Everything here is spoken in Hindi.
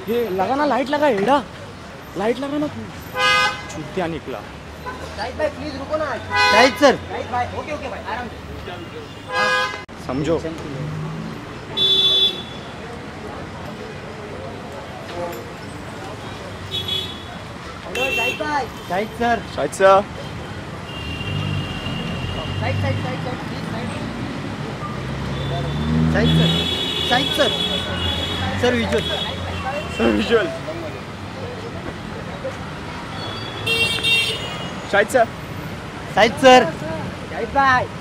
ये लगा ना, लाइट लगा हेड़ा, लाइट लगा ना तू। चूतिया निकला। शाहिद भाई प्लीज रुको ना। शाहिद सर। शाहिद भाई ओके ओके भाई आराम से। समझो। हेलो शाहिद भाई। Shahid sir. Shahid sir. Side side side side please side. Shahid sir. Shahid sir. Sir visual. Sir visual. Shahid sir. Shahid sir. Shahid भाई